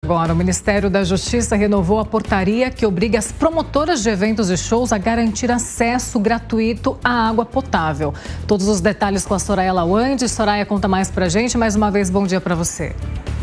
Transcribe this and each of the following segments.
agora. O Ministério da Justiça renovou a portaria que obriga as promotoras de eventos e shows a garantir acesso gratuito à água potável. Todos os detalhes com a Soraya Lawande. Soraya, conta mais pra gente. Mais uma vez, bom dia para você.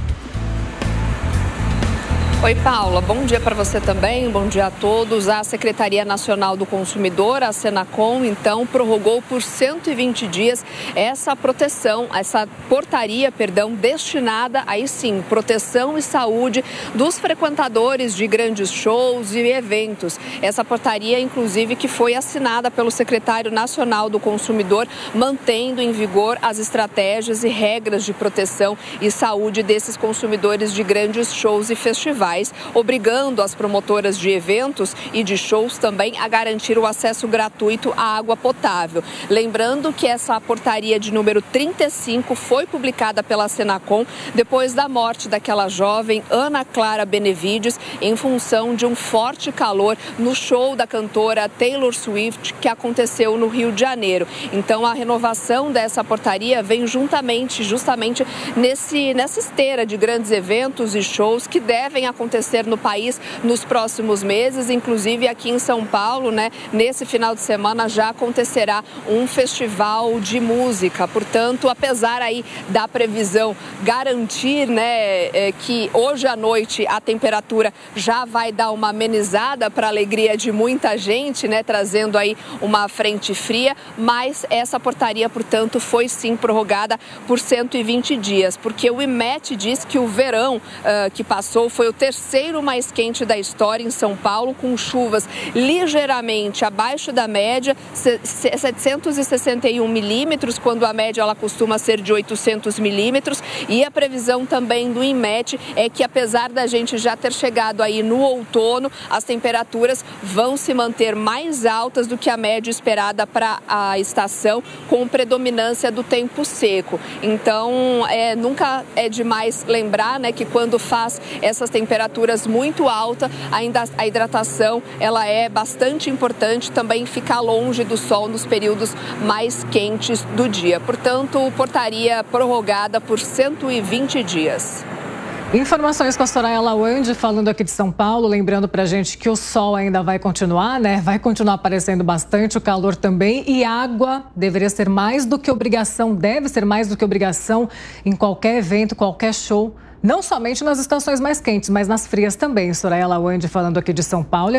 Oi, Paula. Bom dia para você também. Bom dia a todos. A Secretaria Nacional do Consumidor, a Senacom, então, prorrogou por 120 dias essa portaria, destinada, aí sim, proteção e saúde dos frequentadores de grandes shows e eventos. Essa portaria, inclusive, que foi assinada pelo Secretário Nacional do Consumidor, mantendo em vigor as estratégias e regras de proteção e saúde desses consumidores de grandes shows e festivais, obrigando as promotoras de eventos e de shows também a garantir o acesso gratuito à água potável. Lembrando que essa portaria de número 35 foi publicada pela Senacom depois da morte daquela jovem Ana Clara Benevides em função de um forte calor no show da cantora Taylor Swift que aconteceu no Rio de Janeiro. Então a renovação dessa portaria vem justamente nessa esteira de grandes eventos e shows que devem acontecer no país nos próximos meses, inclusive aqui em São Paulo, nesse final de semana já acontecerá um festival de música. Portanto, apesar aí da previsão garantir, que hoje à noite a temperatura já vai dar uma amenizada para a alegria de muita gente, trazendo aí uma frente fria, mas essa portaria, portanto, foi sim prorrogada por 120 dias, porque o IMET diz que o verão que passou foi o terceiro mais quente da história em São Paulo, com chuvas ligeiramente abaixo da média, 761 milímetros, quando a média ela costuma ser de 800 milímetros. E a previsão também do IMET é que, apesar da gente já ter chegado aí no outono, as temperaturas vão se manter mais altas do que a média esperada para a estação, com predominância do tempo seco. Então, nunca é demais lembrar, que quando faz essas temperaturas muito altas, ainda a hidratação ela é bastante importante, também ficar longe do sol nos períodos mais quentes do dia. Portanto, portaria prorrogada por 120 dias. Informações com a Soraya Lawande, falando aqui de São Paulo, lembrando pra gente que o sol ainda vai continuar, vai continuar aparecendo bastante, o calor também, e água deveria ser mais do que obrigação, deve ser mais do que obrigação em qualquer evento, qualquer show, não somente nas estações mais quentes, mas nas frias também. Soraya Lawande falando aqui de São Paulo.